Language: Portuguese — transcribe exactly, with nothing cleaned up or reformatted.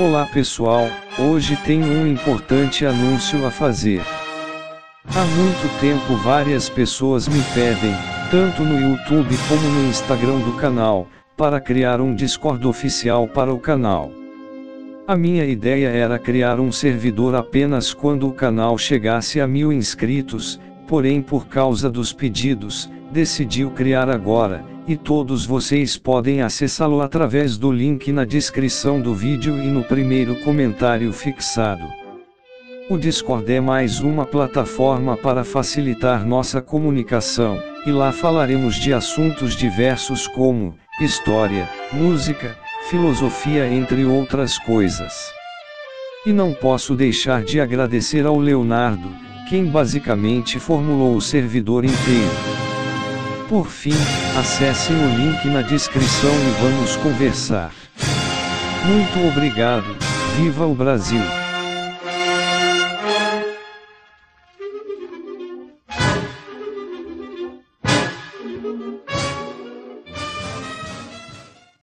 Olá pessoal, hoje tenho um importante anúncio a fazer. Há muito tempo várias pessoas me pedem, tanto no YouTube como no Instagram do canal, para criar um Discord oficial para o canal. A minha ideia era criar um servidor apenas quando o canal chegasse a mil inscritos, porém por causa dos pedidos, decidiu criar agora, e todos vocês podem acessá-lo através do link na descrição do vídeo e no primeiro comentário fixado. O Discord é mais uma plataforma para facilitar nossa comunicação, e lá falaremos de assuntos diversos como história, música, filosofia, entre outras coisas. E não posso deixar de agradecer ao Leonardo, quem basicamente formulou o servidor inteiro. Por fim, acessem o link na descrição e vamos conversar. Muito obrigado, viva o Brasil!